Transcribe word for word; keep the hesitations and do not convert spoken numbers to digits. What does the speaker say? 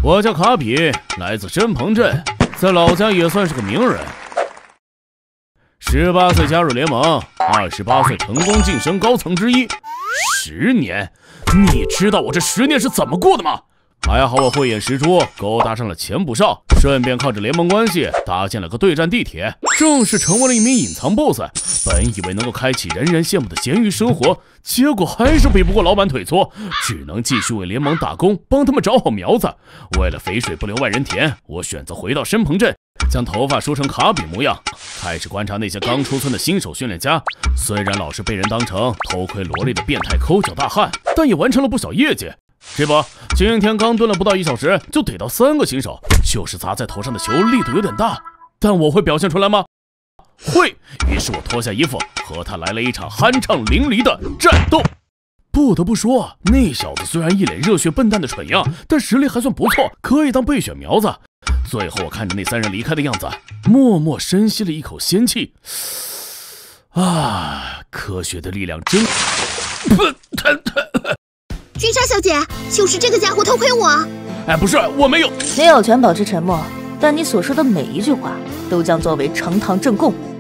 我叫卡比，来自申鹏镇，在老家也算是个名人。十八岁加入联盟，二十八岁成功晋升高层之一。十年，你知道我这十年是怎么过的吗？还好我慧眼识珠，勾搭上了前不少，顺便靠着联盟关系搭建了个对战地铁，正式成为了一名隐藏 boss。本以为能够开启人人羡慕的咸鱼生活，结果还是比不过老板腿粗，只能继续为联盟打工，帮他们找好苗子。为了肥水不流外人田，我选择回到申鹏镇，将头发梳成卡比模样，开始观察那些刚出村的新手训练家。虽然老是被人当成偷窥萝莉的变态抠脚大汉，但也完成了不小业绩。这不，今天刚蹲了不到一小时，就逮到三个新手，就是砸在头上的球力度有点大，但我会表现出来吗？会。于是我脱下衣服，和他来了一场酣畅淋漓的战斗。不得不说，那小子虽然一脸热血笨蛋的蠢样，但实力还算不错，可以当备选苗子。最后我看着那三人离开的样子，默默深吸了一口仙气。啊，科学的力量真…… 君莎小姐，就是这个家伙偷窥我。 哎，不是，我没有。 你有权保持沉默，但你所说的每一句话都将作为呈堂证供。